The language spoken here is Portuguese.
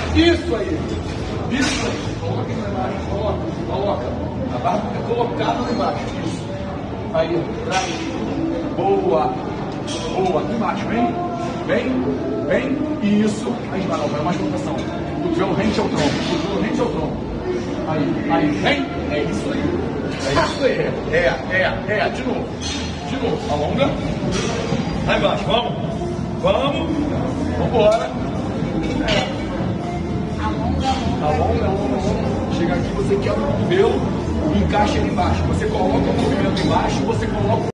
Isso aí. Isso aí. Coloca aqui lá embaixo. Coloca. A barra é colocada lá embaixo. Isso. Aí, traz. Boa. Aqui embaixo. Vem. Isso. Aí, vai mais proteção. Cotovelo rente ao tronco. Aí, vem. É isso aí. De novo. Alonga. Lá embaixo. Vamos. Vambora. Alonga. Chega aqui, você quebra o cotovelo, encaixa ele embaixo. Você coloca o movimento embaixo, você coloca